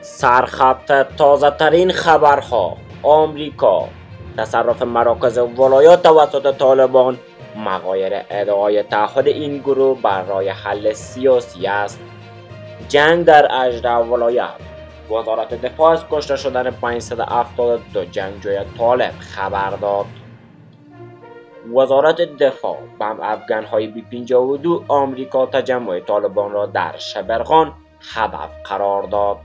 سرخط تازه ترین خبرها: آمریکا تصرف مراکز ولایات توسط طالبان. مغایر ادعای تعهد این گروه برای حل سیاسی است. جنگ در 18 ولایت. وزارت دفاع از کشته شدن 572 جنگجوی طالب خبر داد. وزارت دفاع بمب افغان‌های B-52 آمریکا تجمع طالبان را در شبرغان هدف قرار داد.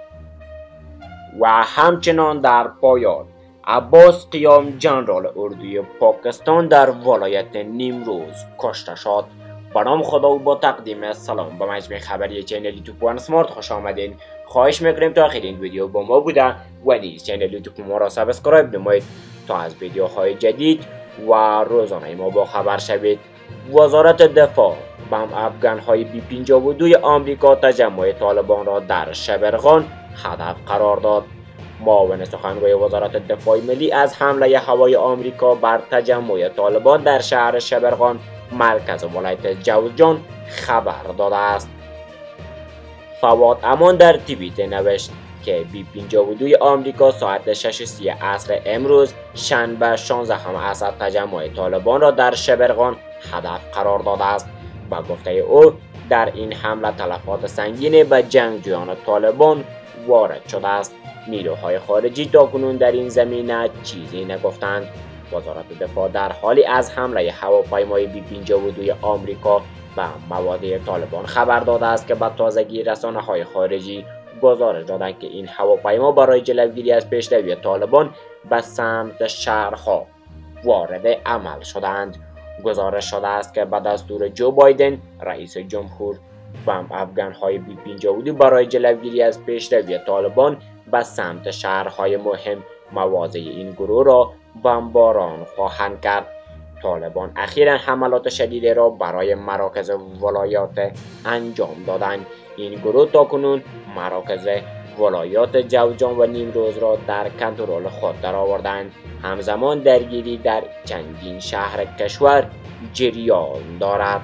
و همچنان در پایان: عباس قیام جنرال اردوی پاکستان در ولایت نیمروز کشته شد. به نام خدا و با تقدیم سلام به مجموعه خبری چینل یوتیوب وان اسمارت خوش آمدین. خواهش میکنیم تا آخر این ویدیو با ما بوده و نیز چینل یوتیوب ما را سابسکرایب نمایید تا از ویدیوهای جدید و روزانه ما با خبر شوید. وزارت دفاع بمب افغان‌های B-52 آمریکا تجمع طالبان را در شبرغان هدف قرار داد. معاون سخنگوی وزارت دفاع ملی از حمله هوایی آمریکا بر تجمع طالبان در شهر شبرغان مرکز ولایت جوزجان خبر داده است. فواد امان در توییت نوشت که B-52 آمریکا ساعت 6:30 عصر امروز شنبه 16 اسد تجمع طالبان را در شبرغان هدف قرار داده است. با گفته او در این حمله تلفات سنگین به جنگجویان طالبان وارد شده است. نیروهای خارجی تاکنون در این زمینه چیزی نگفتند. وزارت دفاع در حالی از حمله هواپیمای B-52 آمریکا به مواضع طالبان خبر داده است که به تازگی رسانه‌های خارجی گزارش دادند که این هواپیما برای جلوگیری از پیشروی طالبان به سمت شهرها وارد عمل شدند. گزارش شده است که به دستور جو بایدن رئیس جمهور بمب افغان‌های B-52 برای جلوگیری از پیشروی طالبان به سمت شهرهای مهم مواضع این گروه را بمباران خواهند کرد. طالبان اخیراً حملات شدید را برای مراکز ولایات انجام دادند. این گروه تاکنون مراکز ولایات جوزجان و نیمروز را در کنترل خود درآوردند. همزمان درگیری در چندین شهر کشور جریان دارد.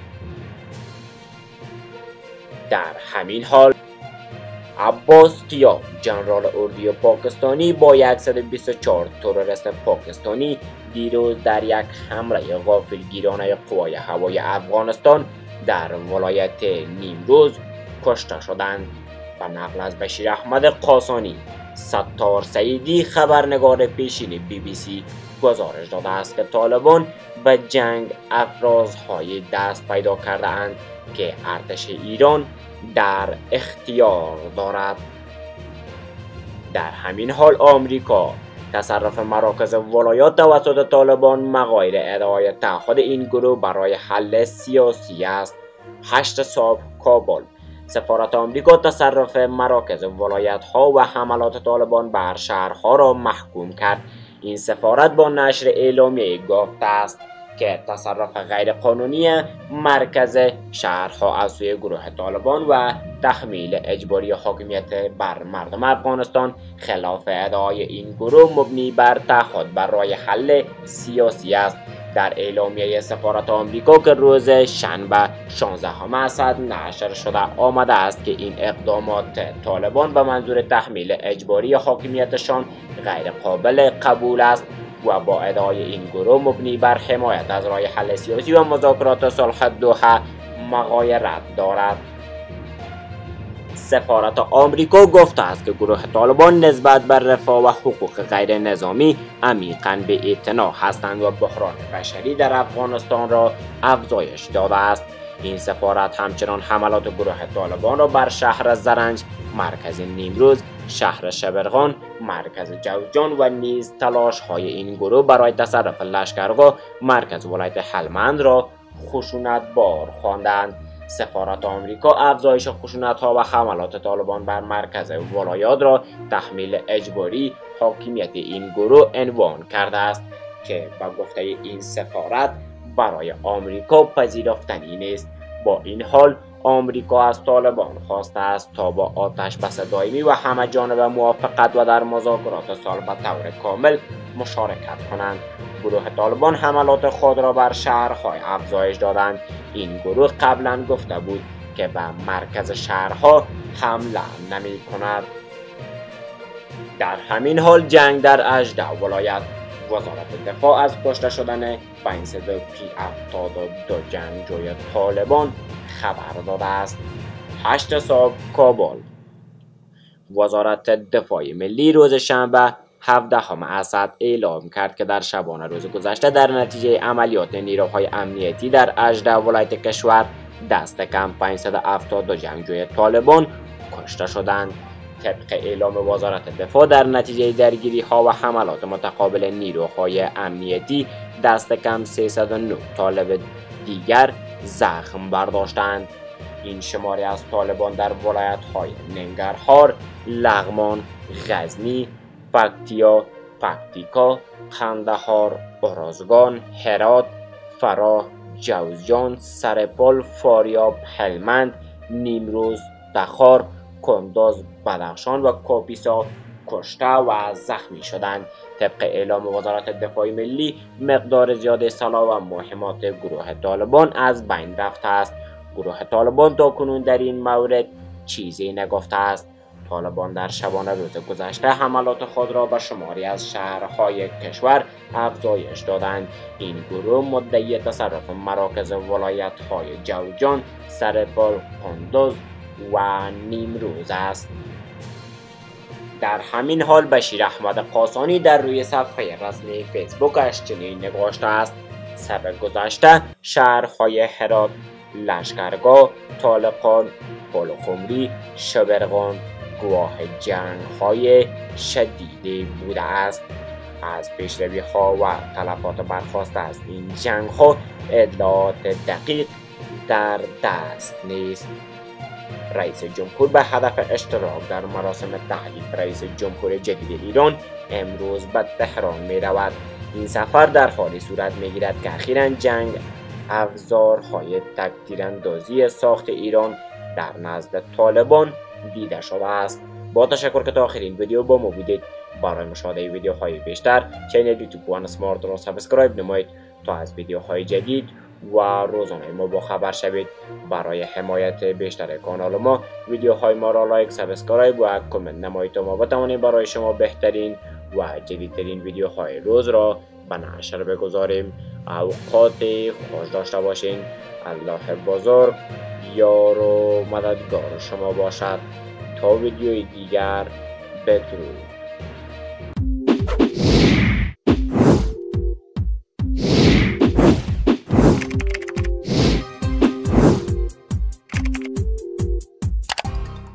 در همین حال عباس قیام جنرال اردوی پاکستانی با 124 تروریست پاکستانی دیروز در یک حمله غافلگیرانه قوای هوایی افغانستان در ولایت نیمروز کشته شدند. و نقل از بشیر احمد قاسانی، ستار سعیدی خبرنگار پیشین BBC گزارش داده است که طالبان به جنگ افرازهای دست پیدا کرده اند که ارتش ایران در اختیار دارد. در همین حال آمریکا تصرف مراکز ولایات توسط طالبان مغایر ادعای تعهد این گروه برای حل سیاسی است. 8 صبح کابل: سفارت آمریکا تصرف مراکز ولایت ها و حملات طالبان بر شهرها را محکوم کرد. این سفارت با نشر اعلامیه گفته است که تصرف غیرقانونی مرکز شهرها از سوی گروه طالبان و تحمیل اجباری حاکمیت بر مردم افغانستان خلاف ادعای این گروه مبنی بر تعهد برای حل سیاسی است. در اعلامیه سفارت آمریکا که روز شنبه 16 اسد نشر شده آمده است که این اقدامات طالبان به منظور تحمیل اجباری حاکمیتشان غیر قابل قبول است و با ادعای این گروه مبنی بر حمایت از راه حل سیاسی و مذاکرات صلح دوحه مغایرت دارد. سفارت آمریکا گفته است که گروه طالبان نسبت بر رفاه و حقوق غیر نظامی عمیقاً بی‌اعتنا هستند و بحران بشری در افغانستان را افزایش داده است. این سفارت همچنان حملات گروه طالبان را بر شهر زرنج مرکز نیمروز، شهر شبرغان مرکز جوزجان و نیز تلاش‌های این گروه برای تصرف لشکرگاه مرکز ولایت هلمند را خشونت‌بار خواندند. سفارت آمریکا افزایش خشونت‌ها و حملات طالبان بر مرکز ولایات را تحمیل اجباری حاکمیت این گروه عنوان کرده است که به گفته این سفارت برای آمریکا پذیرفتنی نیست. با این حال آمریکا از طالبان خواسته است تا با آتش بس دائمی و همه جانبه موافقت و در مذاکرات صلح به طور کامل مشارکت کنند. گروه طالبان حملات خود را بر شهرهای افزایش دادند. این گروه قبلا گفته بود که به مرکز شهرها حمله نمی کند. در همین حال جنگ در 18 ولایت. وزارت دفاع از کشته شدن 572 جنگجوی طالبان خبر داده است. 8 صبح کابل. وزارت دفاع ملی روز شنبه 17 اسد اعلام کرد که در شبانه روز گذشته در نتیجه عملیات نیروهای امنیتی در 18 ولایت کشور دست کم 572 جنگجوی طالبان کشته شدند. طبق اعلام وزارت دفاع در نتیجه درگیری ها و حملات متقابل نیروهای امنیتی دست کم 309 طالب دیگر زخم برداشتند. این شماره از طالبان در ولایت های ننگرهار، لغمان، غزنی، پکتیکا، قندهار، ارزگان، هرات، فراه، جوزجان، سرپل، فاریاب، هلمند، نیمروز، تخار، کندز، بدخشان و کاپیسا کشته و زخمی شدند. طبق اعلام وزارت دفاع ملی مقدار زیاد سلاح و مهمات گروه طالبان از بین رفته است. گروه طالبان تاکنون در این مورد چیزی نگفته است. طالبان در شبانه روز گذشته حملات خود را به شماری از شهرهای کشور افزایش دادند. این گروه مدعی تصرف مراکز ولایت‌های جوزجان، سرپل، کندز و نیمروز است. در همین حال بشیر احمد قاسانی در روی صفحه رسمی فیسبوکش چنین نگاشته است: سال گذشته شهرهای هرات، لشکرگاه، طالقان، پلخمری، شبرغان گواه جنگ‌های شدیدی بوده است. از پیشروی‌ها و تلفات برخاسته از این جنگ‌ها اطلاعات دقیق در دست نیست. رئیس جمهور به هدف اشتراک در مراسم تعریف رئیس جمهور جدید ایران امروز به تهران می رود. این سفر در حالی صورت می گیرد که اخیراً جنگ افزارهای تک‌تیراندازی ساخت ایران در نزد طالبان دیده شده است. با تشکر که تا آخرین ویدیو با ما بودید. برای مشاهده ویدیوهای بیشتر کانال یوتیوب وان اسمارت را سابسکرایب نمایید تا از ویدیوهای جدید و روزانه ما با خبر شوید. برای حمایت بیشتر کانال ما ویدیوهای ما را لایک، سابسکرایب و کامنت نمایید تا ما بتوانیم برای شما بهترین و جدیدترین ویدیوهای روز را به نشر بگذاریم. اوقات خوش داشته باشین. الله بزرگ یار و مددگار شما باشد. تا ویدیوی دیگر بدرود.